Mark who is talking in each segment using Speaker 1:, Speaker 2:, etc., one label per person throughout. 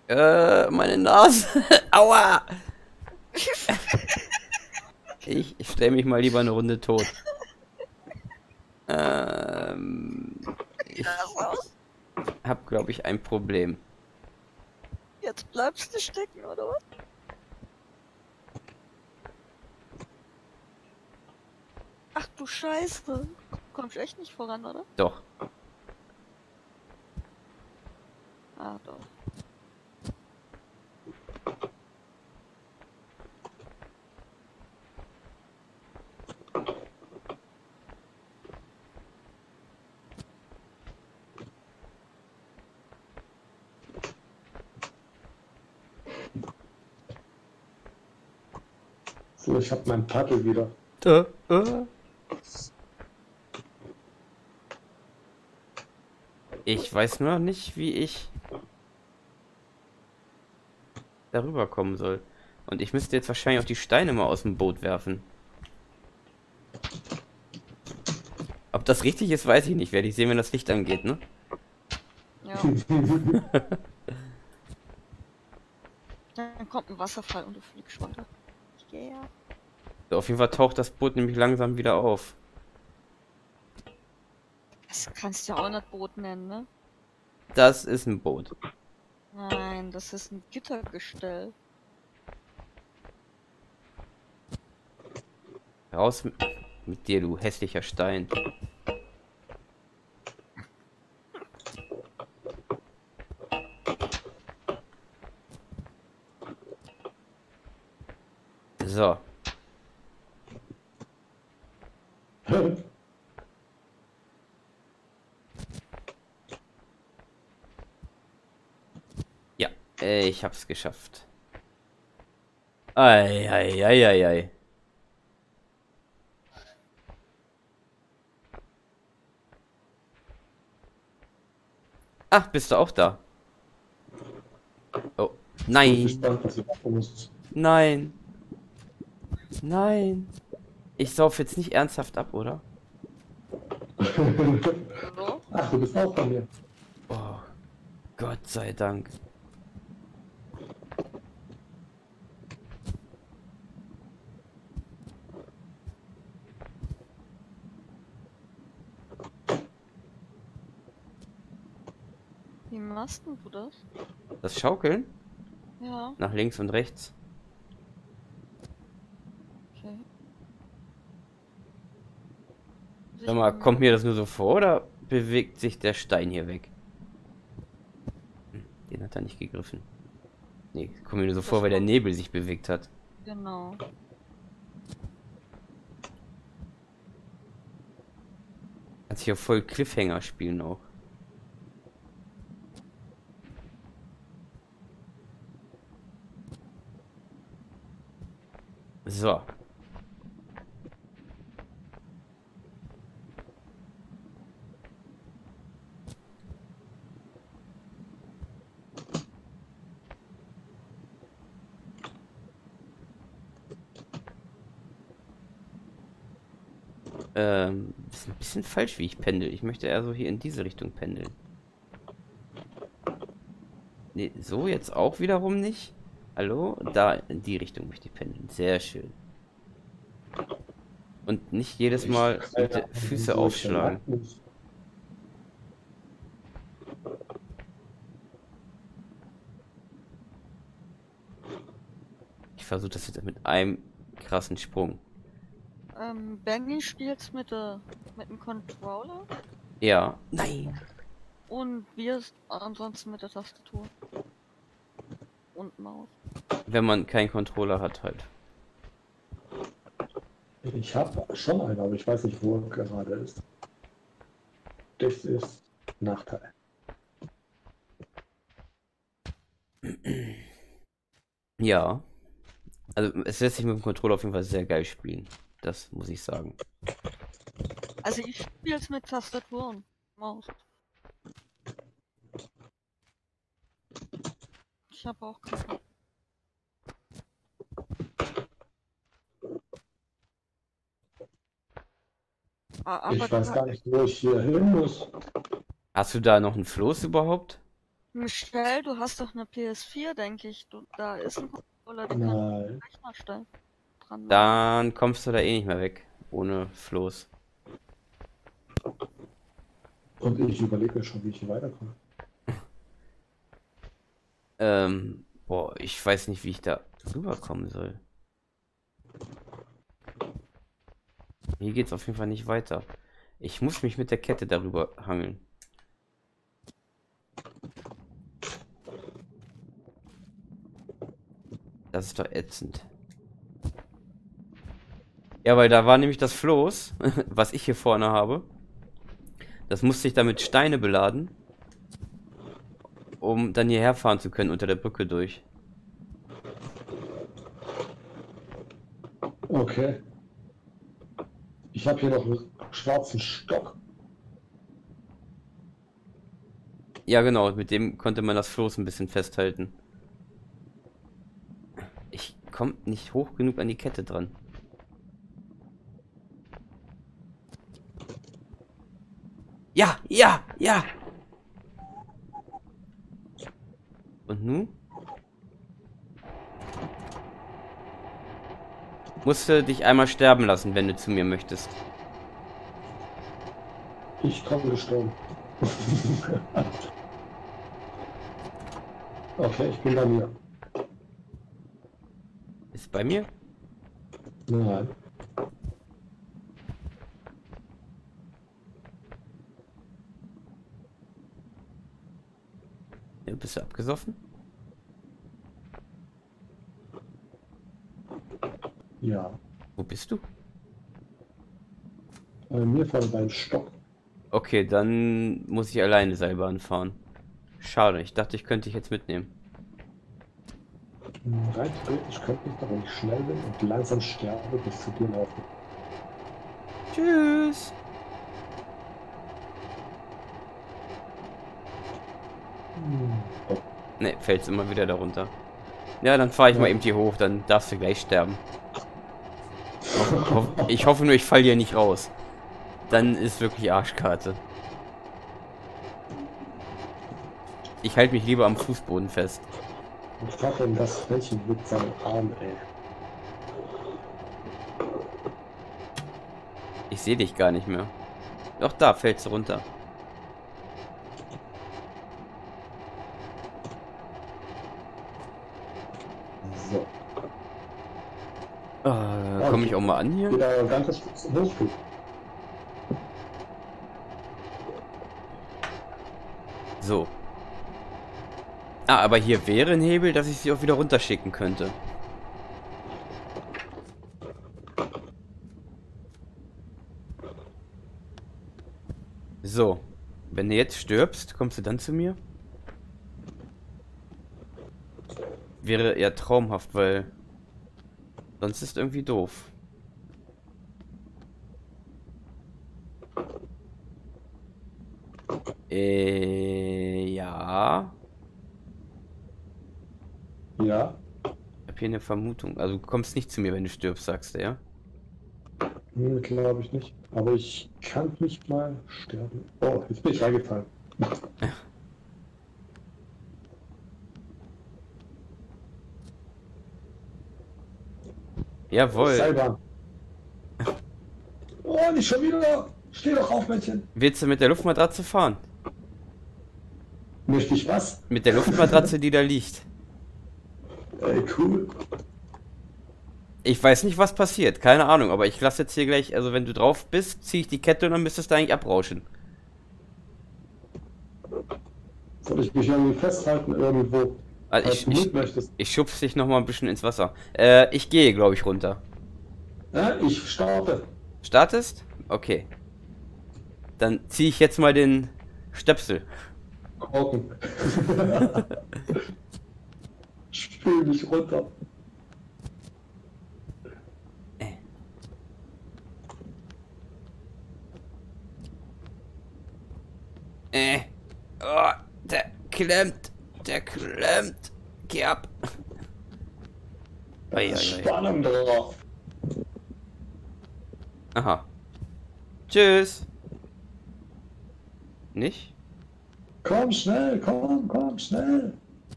Speaker 1: Meine Nase. Aua! Ich stelle mich mal lieber eine Runde tot. Ich habe, glaube ich, ein Problem.
Speaker 2: Jetzt bleibst du stecken, oder was? Ach du Scheiße. Kommst echt nicht voran, oder?
Speaker 1: Doch.
Speaker 2: Ah, doch.
Speaker 3: So, ich habe mein Paddel wieder.
Speaker 1: Ich weiß nur noch nicht, wie ich darüber kommen soll. Und ich müsste jetzt wahrscheinlich auch die Steine mal aus dem Boot werfen. Ob das richtig ist, weiß ich nicht. Werde ich sehen, wenn das Licht angeht, ne?
Speaker 2: Ja. Dann kommt ein Wasserfall und du fliegst runter. Yeah.
Speaker 1: So, auf jeden Fall taucht das Boot nämlich langsam wieder auf.
Speaker 2: Das kannst du ja auch nicht Boot nennen, ne?
Speaker 1: Das ist ein Boot.
Speaker 2: Nein, das ist ein Gittergestell.
Speaker 1: Raus mit dir, du hässlicher Stein. So. Ja, ich hab's geschafft. Ei, ei, ei, ei, ei. Ach, bist du auch da? Oh,
Speaker 3: Ich bin
Speaker 1: nein,
Speaker 3: gespannt, was ich machen muss.
Speaker 1: nein, nein. Ich sauf jetzt nicht ernsthaft ab, oder?
Speaker 2: So?
Speaker 3: Ach, du bist auch bei mir.
Speaker 1: Oh, Gott sei Dank.
Speaker 2: Wie machst denn du das?
Speaker 1: Das Schaukeln?
Speaker 2: Ja,
Speaker 1: Nach links und rechts.
Speaker 2: okay.
Speaker 1: Sag mal, kommt mir das nur so vor oder bewegt sich der Stein hier weg? Den hat er nicht gegriffen. Nee, kommt mir nur so vor, weil der Nebel sich bewegt hat.
Speaker 2: Genau.
Speaker 1: Hat sich ja voll Cliffhanger spielen auch. So. Ist ein bisschen falsch, wie ich pendel. Ich möchte eher so hier in diese Richtung pendeln. Nee, so jetzt auch wiederum nicht. Hallo? Da in die Richtung möchte ich pendeln. Sehr schön. Und nicht jedes Mal mit den Füße aufschlagen. Ich versuche das jetzt mit einem krassen Sprung.
Speaker 2: Benny spielt's mit dem Controller
Speaker 1: Ja. Nein.
Speaker 2: und wir ansonsten mit der Tastatur. Und Maus.
Speaker 1: Wenn man keinen Controller hat halt.
Speaker 3: Ich habe schon einen, aber ich weiß nicht, wo er gerade ist. Das ist Nachteil.
Speaker 1: Ja. Also es lässt sich mit dem Controller auf jeden Fall sehr geil spielen. Das muss ich sagen.
Speaker 2: Also ich spiel's mit Tastatur und Maus. Ich habe auch keine. Aber
Speaker 3: Ich weiß gar nicht, wo ich hier hin muss.
Speaker 1: Hast du da noch einen Floß überhaupt?
Speaker 2: Michelle, du hast doch eine PS4, denke ich. Da ist ein Controller, den kannst du
Speaker 3: Nein.
Speaker 2: am Rechner stellen. Dran machen.
Speaker 1: Dann kommst du da eh nicht mehr weg. Ohne Floß.
Speaker 3: Und ich überlege mir schon, wie ich hier weiterkomme.
Speaker 1: Boah, ich weiß nicht, wie ich da rüberkommen soll. Hier geht's auf jeden Fall nicht weiter. Ich muss mich mit der Kette darüber hangeln. Das ist doch ätzend. Ja, weil da war nämlich das Floß, was ich hier vorne habe. Das musste ich damit Steine beladen, um dann hierher fahren zu können unter der Brücke durch.
Speaker 3: Okay. Ich habe hier noch einen schwarzen Stock.
Speaker 1: Ja, genau, mit dem konnte man das Floß ein bisschen festhalten. Ich komme nicht hoch genug an die Kette dran. Ja, ja, ja! Und nun? Musst du dich einmal sterben lassen, wenn du zu mir möchtest.
Speaker 3: Ich komme gestorben. Okay, ich bin bei mir.
Speaker 1: Ist bei mir?
Speaker 3: Nein.
Speaker 1: Ja, bist du abgesoffen?
Speaker 3: Ja.
Speaker 1: Wo bist du?
Speaker 3: Mir vorne beim Stock.
Speaker 1: Okay, dann muss ich alleine Seilbahn fahren. Schade, ich dachte, ich könnte dich jetzt mitnehmen.
Speaker 3: Rein theoretisch könnte ich doch, wenn ich schnell bin und langsam sterbe, bis zu dir laufen.
Speaker 1: Tschüss!
Speaker 3: Oh,
Speaker 1: Ne, fällt's immer wieder darunter. Ja, dann fahre ich mal eben hier hoch, dann darfst du gleich sterben. Ich hoffe nur, ich falle hier nicht raus. Dann ist wirklich Arschkarte. Ich halte mich lieber am Fußboden fest.
Speaker 3: was hat denn das Männchen mit seinem Arm, ey?
Speaker 1: Ich sehe dich gar nicht mehr. Doch, da fällst du runter.
Speaker 3: So.
Speaker 1: Komme ich auch mal an hier?
Speaker 3: Wieder ein ganzes Stück hoch.
Speaker 1: So. Ah, aber hier wäre ein Hebel, dass ich sie auch wieder runterschicken könnte. So. Wenn du jetzt stirbst, kommst du dann zu mir? Wäre eher traumhaft, weil sonst ist irgendwie doof. Ja.
Speaker 3: Ja.
Speaker 1: Ich habe hier eine Vermutung. Also du kommst nicht zu mir, wenn du stirbst, sagst du, ja?
Speaker 3: Glaube ich nicht. Aber ich kann nicht mal sterben. Oh, jetzt bin ich reingefallen.
Speaker 1: Jawohl.
Speaker 3: Seilbahn. Oh, nicht schon wieder. Steh doch auf, Männchen.
Speaker 1: Willst du mit der Luftmatratze fahren?
Speaker 3: Möchte ich was?
Speaker 1: Mit der Luftmatratze, die da liegt.
Speaker 3: Ey, cool.
Speaker 1: Ich weiß nicht, was passiert. Keine Ahnung, aber ich lasse jetzt hier gleich, also wenn du drauf bist, ziehe ich die Kette und dann müsstest du eigentlich abrauschen.
Speaker 3: Soll ich mich irgendwie festhalten irgendwo?
Speaker 1: Also
Speaker 3: Falls du mit möchtest.
Speaker 1: ich schubse dich noch mal ein bisschen ins Wasser. Ich gehe, glaube ich, runter.
Speaker 3: Ja, ich starte.
Speaker 1: Startest? Okay. Dann ziehe ich jetzt mal den Stöpsel.
Speaker 3: Korken. Spül mich runter.
Speaker 1: Oh, der klemmt. Der klemmt. Geh ab. Oi, oi, oi.
Speaker 3: Spannung drauf.
Speaker 1: Aha. Tschüss. Nicht?
Speaker 3: Komm schnell, komm schnell.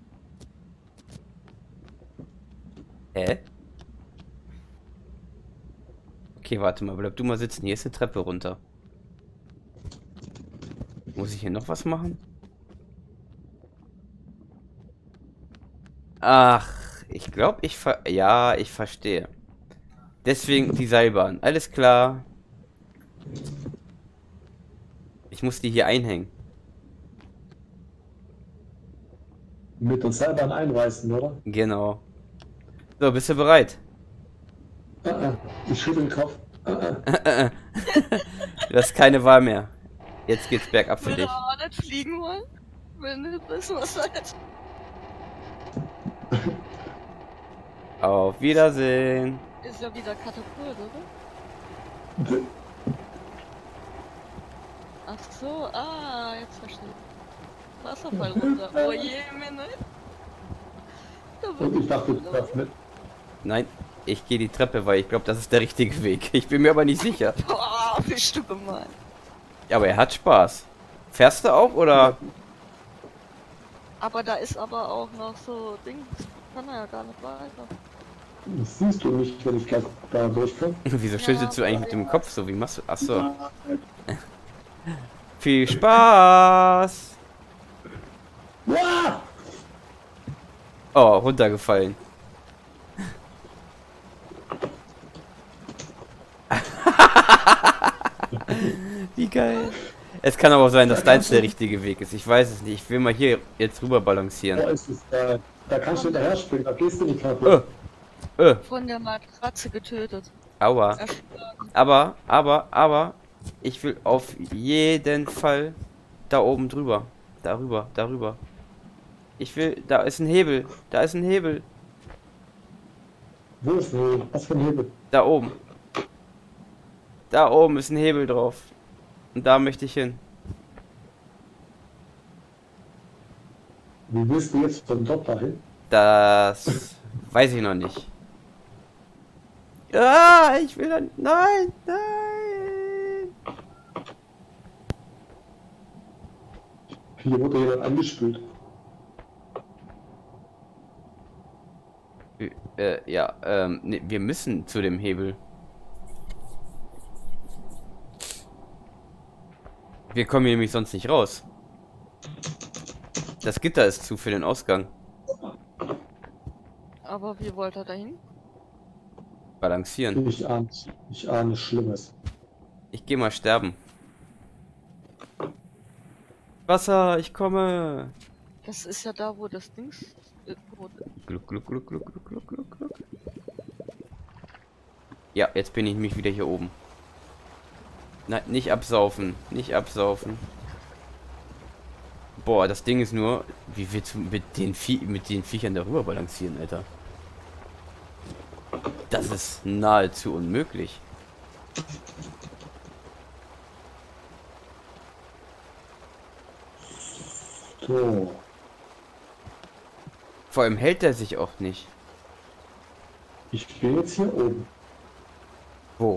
Speaker 1: Hä? Okay, warte mal, bleib du mal sitzen. Hier ist eine Treppe runter. Muss ich hier noch was machen? Ach, ich glaube, ja, ich verstehe. Deswegen die Seilbahn. Alles klar. Ich muss die hier einhängen.
Speaker 3: Mit uns selber einreißen, oder?
Speaker 1: Genau. So, bist du bereit?
Speaker 3: Ich schüttel den Kopf.
Speaker 1: Du hast keine Wahl mehr. Jetzt geht's bergab für
Speaker 2: Würde
Speaker 1: dich.
Speaker 2: auch nicht fliegen wollen. Wenn du wissen, was da jetzt.
Speaker 1: Auf Wiedersehen.
Speaker 2: Ist ja wieder Katapult, oder? Ach so, jetzt verstehe ich. Wasserfall runter. Oh je, Minne. Da
Speaker 3: Und ich dachte, du darfst mit.
Speaker 1: Nein, ich gehe die Treppe, weil ich glaube, das ist der richtige Weg. Ich bin mir aber nicht sicher.
Speaker 2: Boah, bist du gemein.
Speaker 1: Aber er hat Spaß. Fährst du auch oder?
Speaker 2: Aber da ist aber auch noch so Dings. Kann er ja gar nicht weiter.
Speaker 3: Das siehst du nicht, wenn ich gleich da durchkomme.
Speaker 1: Wieso
Speaker 2: Ja,
Speaker 1: schüttelst du eigentlich mit dem
Speaker 2: ja.
Speaker 1: Kopf so? Wie machst du? Achso. Viel Spaß!
Speaker 3: Wow!
Speaker 1: Oh, runtergefallen. Wie geil. Es kann aber auch sein, dass deins der richtige Weg ist. Ich weiß es nicht. Ich will mal hier jetzt rüber balancieren.
Speaker 3: Da ist es, da kannst du hinterher springen, da gehst du nicht kaputt.
Speaker 2: Von der Matratze getötet.
Speaker 1: Aua.
Speaker 2: Erschlagen.
Speaker 1: Aber, ich will auf jeden Fall da oben drüber. Darüber. Ich will, da ist ein Hebel. Da ist ein Hebel.
Speaker 3: Wo ist denn? Was für ein Hebel?
Speaker 1: Da oben. Da oben ist ein Hebel drauf. Und da möchte ich hin.
Speaker 3: Wie willst du jetzt von dort dahin?
Speaker 1: Das weiß ich noch nicht. Ah, ich will dann. Nein.
Speaker 3: Hier wurde jemand angespült.
Speaker 1: Ja, nee, wir müssen zu dem Hebel. Wir kommen hier nämlich sonst nicht raus. Das Gitter ist zu für den Ausgang.
Speaker 2: Aber wie wollte er dahin?
Speaker 1: Balancieren.
Speaker 3: Ich ahne Schlimmes.
Speaker 1: Ich gehe mal sterben. Wasser, ich komme.
Speaker 2: Das ist ja da, wo das Dings. Wo
Speaker 1: Gluck. Ja, jetzt bin ich mich wieder hier oben. Nein, nicht absaufen. Boah, das Ding ist nur, wie willst du mit den Viechern darüber balancieren, Alter? Das ist nahezu unmöglich.
Speaker 3: So,
Speaker 1: Vor allem hält er sich auch nicht.
Speaker 3: ich bin jetzt hier oben.
Speaker 1: Wo?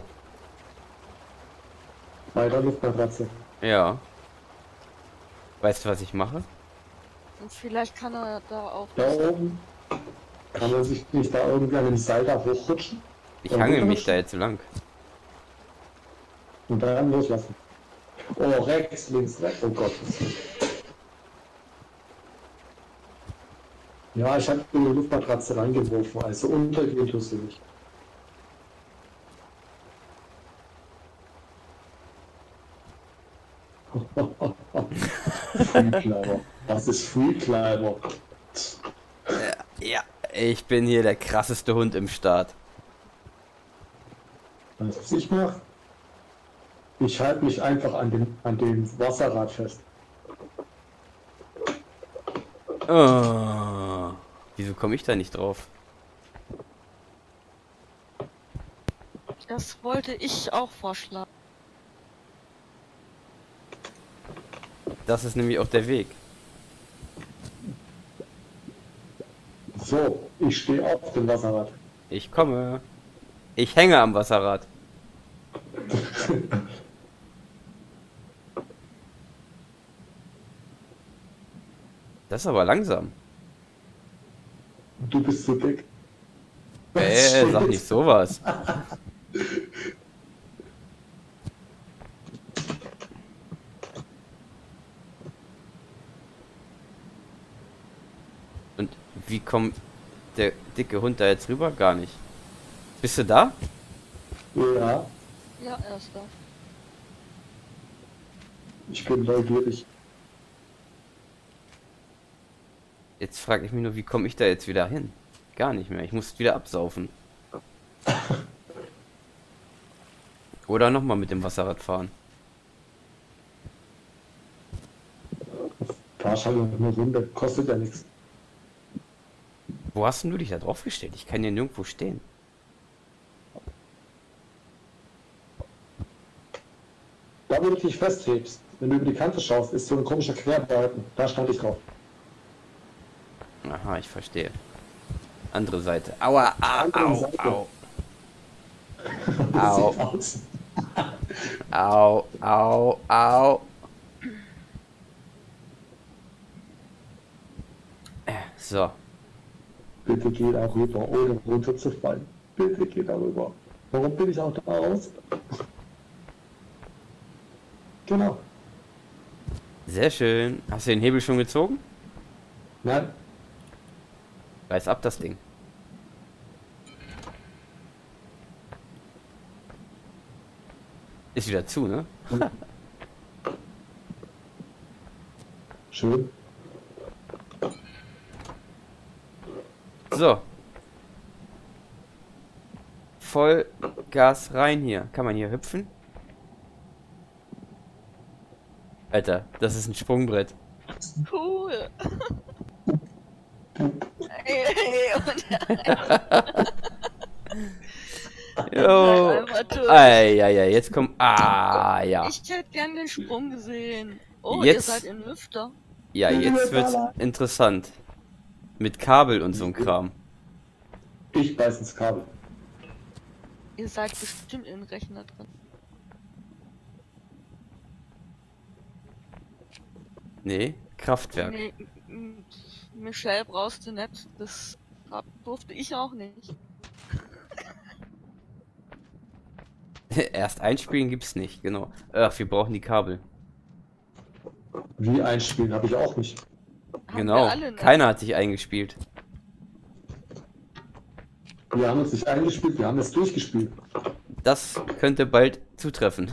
Speaker 3: Bei der Luftmatratze.
Speaker 1: Ja. Weißt du, was ich mache?
Speaker 2: Und vielleicht kann er da auch.
Speaker 3: Da oben. Kann man sich nicht da irgendwie an dem Seil da hochrutschen?
Speaker 1: Ich
Speaker 3: Ja,
Speaker 1: hangel
Speaker 3: gut,
Speaker 1: mich da jetzt so lang.
Speaker 3: Und dann loslassen. Oh, rechts, links, rechts. Oh Gott. Ja, ich habe die Luftmatratze reingeworfen, also untergehen tust du nicht. Freeclimber. Das ist Freeclimber.
Speaker 1: Ja, ich bin hier der krasseste Hund im Staat.
Speaker 3: Weißt du, was ich mache? Ich halte mich einfach an dem Wasserrad fest.
Speaker 1: Oh, wieso komme ich da nicht drauf?
Speaker 2: Das wollte ich auch vorschlagen.
Speaker 1: Das ist nämlich auch der Weg.
Speaker 3: So, ich stehe auf dem Wasserrad.
Speaker 1: Ich komme. Ich hänge am Wasserrad. Das ist aber langsam.
Speaker 3: Du bist so dick.
Speaker 1: Sag nicht sowas. Und wie kommt der dicke Hund da jetzt rüber? Gar nicht. Bist du da?
Speaker 3: Ja,
Speaker 2: Ja, er ist da.
Speaker 3: ich bin neugierig.
Speaker 1: Jetzt frage ich mich nur, wie komme ich da jetzt wieder hin? Gar nicht mehr. Ich muss wieder absaufen. Oder nochmal mit dem Wasserrad fahren.
Speaker 3: Fahrschale eine Runde, kostet ja nichts.
Speaker 1: Wo hast denn du dich da drauf gestellt? Ich kann hier nirgendwo stehen.
Speaker 3: Da, wo du dich festhebst, wenn du über die Kante schaust, ist so ein komischer Querbalken. Da stand ich drauf.
Speaker 1: Aha, ich verstehe. Andere Seite. Aua,
Speaker 3: Andere
Speaker 1: au,
Speaker 3: Seite.
Speaker 1: au,
Speaker 3: Das
Speaker 1: Au.
Speaker 3: sieht aus.
Speaker 1: au, au, au. So.
Speaker 3: Bitte geh da rüber, ohne runterzufallen. Bitte geh da rüber. Warum bin ich auch da raus? Genau.
Speaker 1: Sehr schön. Hast du den Hebel schon gezogen?
Speaker 3: Nein,
Speaker 1: Reiß ab das Ding. Ist wieder zu, ne?
Speaker 3: schön.
Speaker 1: So. Voll Gas rein hier. Kann man hier hüpfen? Alter, das ist ein Sprungbrett.
Speaker 2: Cool. Und
Speaker 1: Jo.
Speaker 2: einfach durch.
Speaker 1: Eieiei, jetzt kommt. Ah, ja.
Speaker 2: Ich hätte gern den Sprung gesehen. Oh,
Speaker 1: Jetzt-
Speaker 2: ihr seid in Lüfter.
Speaker 1: Ja, jetzt wird's interessant. Mit Kabel und so ein Kram.
Speaker 3: Ich beiß ins Kabel.
Speaker 2: Ihr seid bestimmt in den Rechner drin.
Speaker 1: Nee, Kraftwerk.
Speaker 2: Nee, Michelle brauchst du nicht. Das durfte ich auch nicht.
Speaker 1: Erst einspielen gibt's nicht, genau. Ach, wir brauchen die Kabel.
Speaker 3: Wie einspielen habe ich auch nicht.
Speaker 2: Haben
Speaker 1: Genau.
Speaker 2: wir alle nicht.
Speaker 1: Keiner hat sich eingespielt.
Speaker 3: Wir haben uns nicht eingespielt, wir haben es durchgespielt.
Speaker 1: Das könnte bald zutreffen.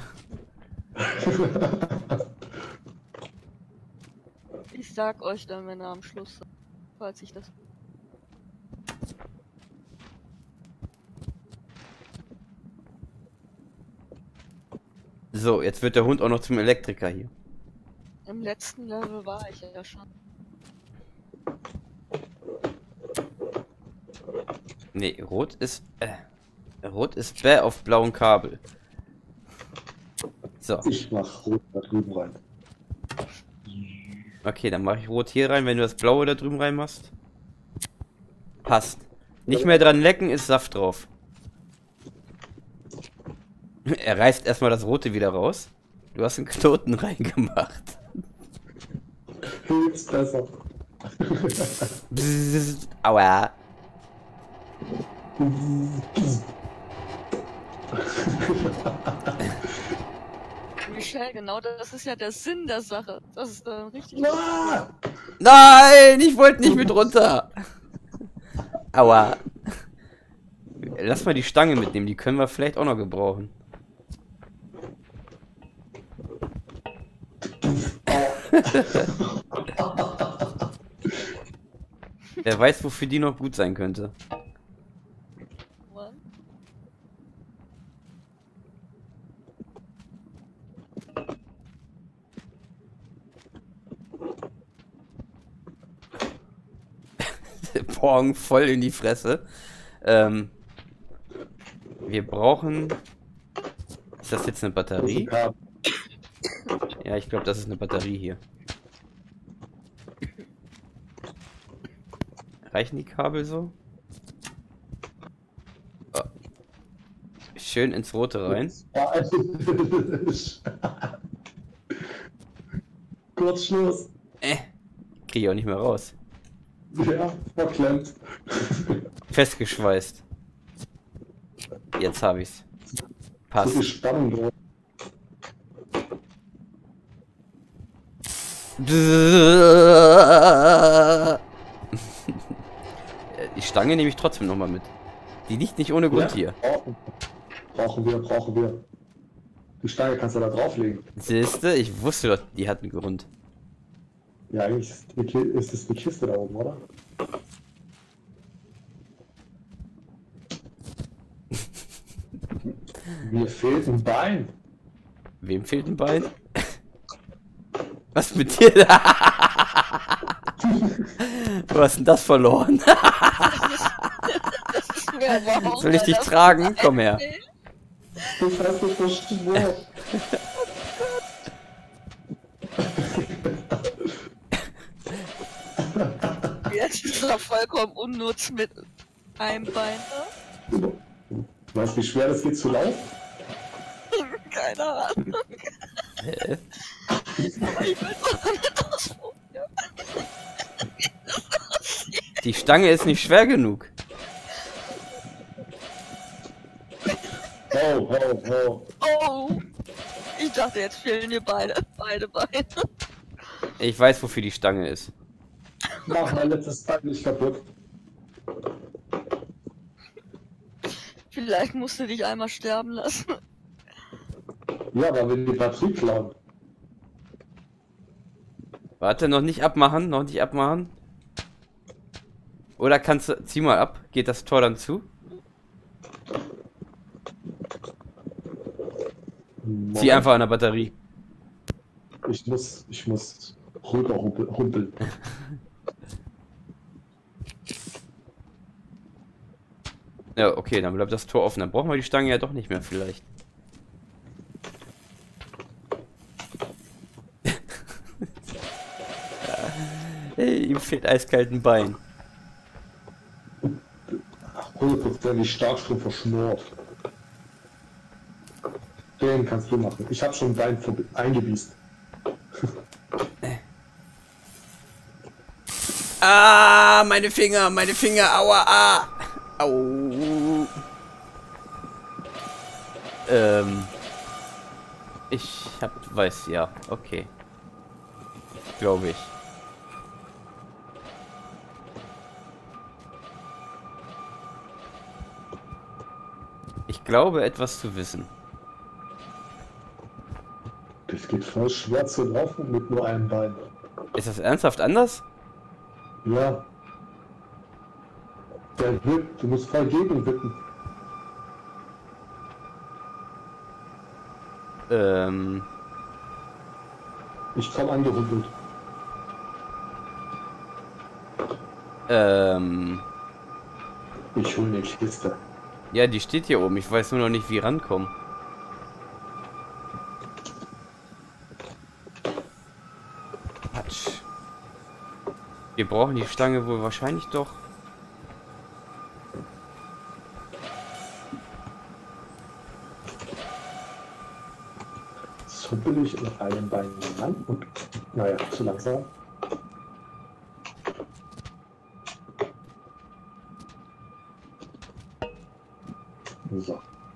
Speaker 2: Ich sag euch dann, wenn er am Schluss seid, falls ich das.
Speaker 1: So, jetzt wird der Hund auch noch zum Elektriker hier.
Speaker 2: Im letzten Level war ich ja schon.
Speaker 1: Nee, rot ist bäh auf blauem Kabel. So,
Speaker 3: Ich mach rot da drüben rein.
Speaker 1: okay, dann mache ich rot hier rein, wenn du das blaue da drüben reinmachst. Passt. Nicht mehr dran lecken, ist Saft drauf. Er reißt erstmal das rote wieder raus. Du hast einen Knoten reingemacht.
Speaker 3: Hilf's besser.
Speaker 1: Bzzzt, aua.
Speaker 2: Michelle, genau das ist ja der Sinn der Sache. Das ist dann richtig.
Speaker 3: Ah!
Speaker 1: Nein, ich wollte nicht mit runter. Aua. Lass mal die Stange mitnehmen, die können wir vielleicht auch noch gebrauchen. Wer weiß, wofür die noch gut sein könnte.
Speaker 2: What?
Speaker 1: Pong voll in die Fresse. Wir brauchen... Ist das jetzt eine Batterie? Ja, ich glaube, das ist eine Batterie hier. Reichen die Kabel so? Oh. Schön ins Rote rein.
Speaker 3: Kurz Schluss.
Speaker 1: Kriege ich auch nicht mehr raus.
Speaker 3: Ja, verklemmt.
Speaker 1: Festgeschweißt. Jetzt habe ich's.
Speaker 3: So
Speaker 1: Passt.
Speaker 3: viel Spannung drauf.
Speaker 1: Die Stange nehme ich trotzdem nochmal mit. Die liegt nicht ohne Grund hier.
Speaker 3: Brauchen wir. Die Stange kannst du da drauflegen.
Speaker 1: Siehste, ich wusste doch, die hat einen Grund.
Speaker 3: Ja, eigentlich ist das die Kiste da oben, oder? Mir fehlt ein Bein.
Speaker 1: Wem fehlt ein Bein? Was mit dir? Du hast denn das verloren? Soll ich dich tragen? Komm her.
Speaker 3: Ich weiß nicht, was stimmt.
Speaker 2: Jetzt ist er vollkommen unnutz mit einem Bein.
Speaker 3: Weißt du, wie schwer das geht zu laufen?
Speaker 2: Keine Ahnung.
Speaker 1: Hä?
Speaker 2: Aber ich will doch nicht ausprobieren.
Speaker 1: Die Stange ist nicht schwer genug.
Speaker 3: Oh.
Speaker 2: Oh! Ich dachte, jetzt fehlen dir beide Beine.
Speaker 1: Ich weiß, wofür die Stange ist.
Speaker 3: Mach mein letztes Bein nicht kaputt.
Speaker 2: Vielleicht musst du dich einmal sterben lassen.
Speaker 3: Ja, aber wenn die Batterie klauen.
Speaker 1: Warte, noch nicht abmachen. Oder kannst du... Zieh mal ab. Geht das Tor dann zu? Zieh einfach an der Batterie.
Speaker 3: Ich muss rüber humpeln.
Speaker 1: Ja, okay, dann bleibt das Tor offen. Dann brauchen wir die Stange ja doch nicht mehr vielleicht. Hey, ihm fehlt eiskalt ein Bein.
Speaker 3: 100% Starkstrom verschmort. Den kannst du machen. Ich habe schon ein Bein eingebiest.
Speaker 1: Ah, meine Finger, aua, ah. Au. Weiß, ja, okay. Glaube ich. Ich glaube, etwas zu wissen.
Speaker 3: Das geht voll schwer zu laufen mit nur einem Bein.
Speaker 1: Ist das ernsthaft anders?
Speaker 3: Ja. Der wippt, du musst voll gegenwippen. Ich komm angeruppelt. Ich hol eine Kiste.
Speaker 1: Ja, die steht hier oben. Ich weiß nur noch nicht, wie rankommen. Quatsch. Wir brauchen die Stange wohl wahrscheinlich doch.
Speaker 3: So bin ich mit einem Bein ran und naja, zu langsam. So.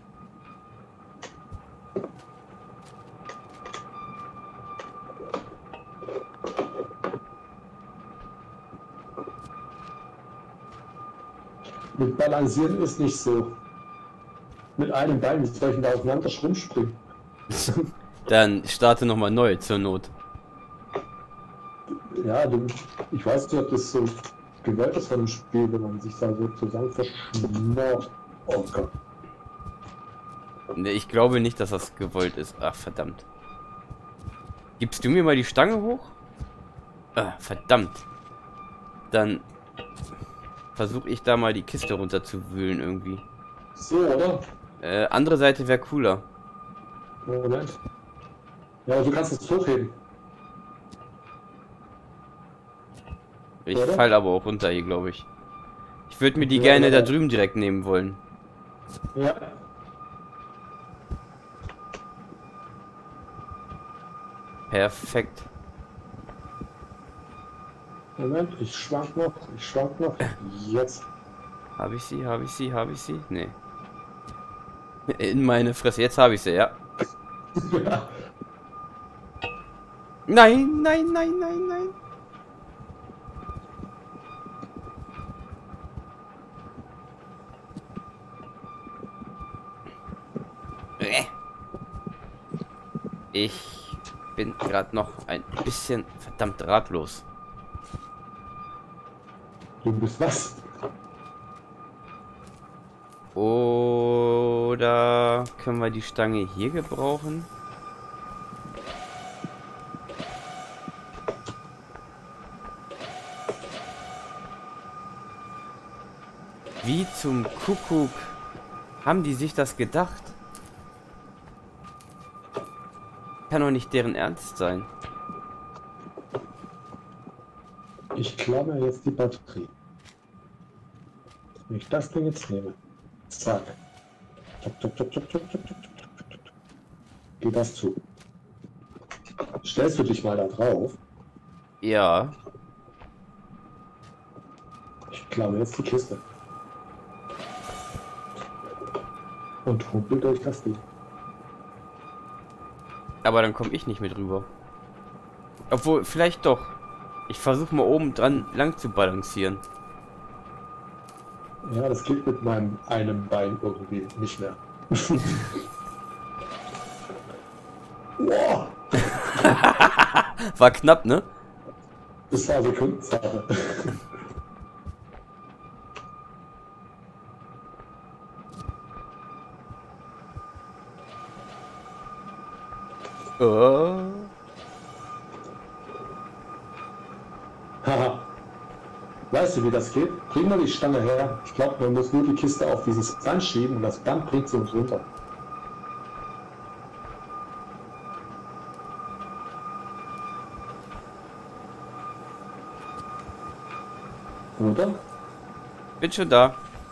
Speaker 3: Mit Balancieren ist nicht so. Mit einem Bein, wie soll ich denn da aufeinander rumspringen?
Speaker 1: Dann starte nochmal neu zur Not.
Speaker 3: Ja, ich weiß nicht, ob das so gewollt ist von dem Spiel, wenn man sich da so zusammen verschmort. Oh Gott.
Speaker 1: Ne, ich glaube nicht, dass das gewollt ist. Ach, verdammt. Gibst du mir mal die Stange hoch? Ah, verdammt. Dann versuche ich da mal die Kiste runter zu wühlen irgendwie.
Speaker 3: So, oder?
Speaker 1: Andere Seite wäre cooler.
Speaker 3: Moment. Ja, du kannst es hochheben.
Speaker 1: Ich
Speaker 3: Oder?
Speaker 1: fall aber auch runter hier, glaube ich. Ich würde mir die
Speaker 3: Ja,
Speaker 1: gerne da
Speaker 3: ja.
Speaker 1: drüben direkt nehmen wollen.
Speaker 3: Ja.
Speaker 1: Perfekt.
Speaker 3: Moment, ich schwank noch, ich schwank noch. Jetzt.
Speaker 1: Habe ich sie, habe ich sie, habe ich sie? Nee. In meine Fresse, jetzt habe ich sie, ja.
Speaker 3: Ja.
Speaker 1: Nein, nein, nein, nein, nein. Ich bin gerade noch ein bisschen verdammt ratlos.
Speaker 3: Du bist was?
Speaker 1: Oder können wir die Stange hier gebrauchen? Wie zum Kuckuck haben die sich das gedacht? Kann doch nicht deren Ernst sein.
Speaker 3: Ich klaue mir jetzt die Batterie. Wenn ich das Ding jetzt nehme, zack. Tuk, tuk, tuk, tuk, tuk, tuk, tuk, tuk, tuk, tuk. Geht das zu. Stellst du dich mal da drauf?
Speaker 1: Ja.
Speaker 3: Ich klaue mir jetzt die Kiste. Und humpel durch das Ding.
Speaker 1: Aber dann komme ich nicht mit rüber. Obwohl, vielleicht doch. Ich versuche mal oben dran lang zu balancieren.
Speaker 3: Ja, das geht mit meinem einem Bein irgendwie nicht mehr. Wow,
Speaker 1: War knapp, ne?
Speaker 3: das war Sekundensache.
Speaker 1: Oh.
Speaker 3: Haha. Weißt du, wie das geht? Bring mal die Stange her. Ich glaube, man muss nur die Kiste auf dieses Band schieben und das Band bringt sie uns runter. Oder?
Speaker 1: Bin schon da.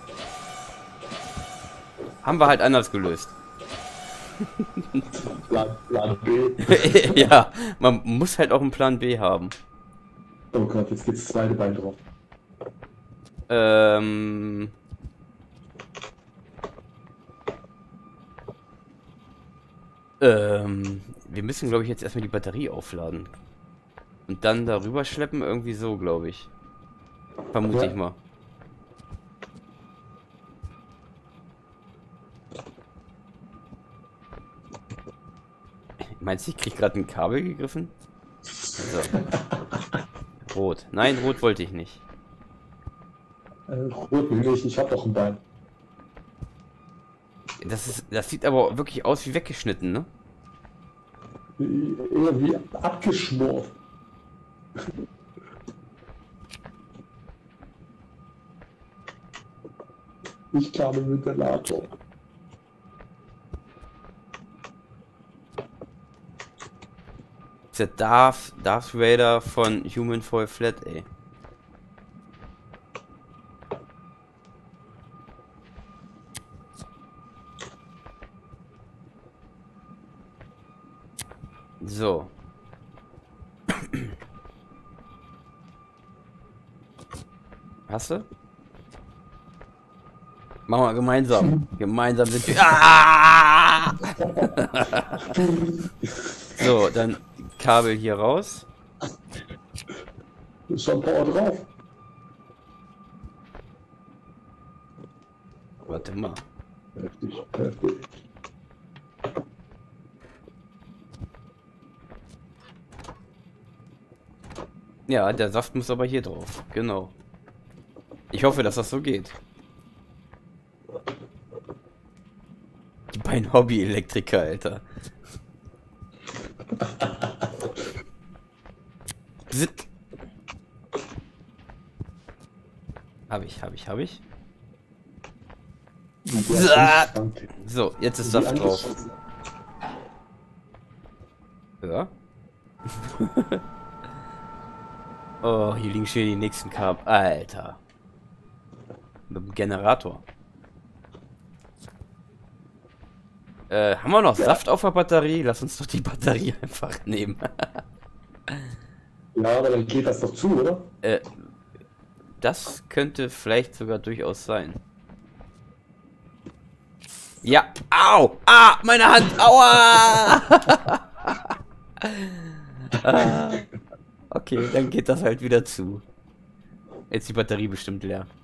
Speaker 1: Haben wir halt anders gelöst.
Speaker 3: Plan B.
Speaker 1: Ja, man muss halt auch einen Plan B haben.
Speaker 3: Oh Gott, jetzt geht's das zweite Bein drauf.
Speaker 1: Wir müssen, glaube ich, jetzt erstmal die Batterie aufladen. Und dann darüber schleppen, irgendwie so, glaube ich. Vermute
Speaker 3: Ja.
Speaker 1: ich mal. Meinst du, ich krieg gerade ein Kabel gegriffen? So. Rot. Nein, rot wollte ich nicht.
Speaker 3: Rot will ich, ich hab doch ein Bein.
Speaker 1: Das sieht aber wirklich aus wie weggeschnitten, ne?
Speaker 3: Irgendwie abgeschmort. Ich kam im Ventilator.
Speaker 1: Ist der Darth Vader von Human Fall Flat, ey. So. Hast du? Machen wir gemeinsam. Gemeinsam sind wir. Ah! So, dann Kabel hier raus.
Speaker 3: Ist schon Power drauf.
Speaker 1: Warte mal.
Speaker 3: Heftig, heftig.
Speaker 1: Ja, der Saft muss aber hier drauf. Genau. Ich hoffe, dass das so geht. Die beiden Hobby-Elektriker, Alter. Zit. Hab ich. So, jetzt ist Saft drauf. Ja. Oh, hier liegen schon die nächsten Kabel. Alter. Mit dem Generator. Haben wir noch Saft auf der Batterie? Lass uns doch die Batterie einfach nehmen.
Speaker 3: Ja, aber dann geht das doch zu, oder?
Speaker 1: Das könnte vielleicht sogar durchaus sein. Ja, au! Ah, meine Hand! Aua! Ah, okay, dann geht das halt wieder zu. Jetzt die Batterie bestimmt leer.